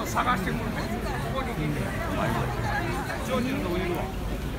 探してくるね。ここに来て。ジョージのとこにいるわ。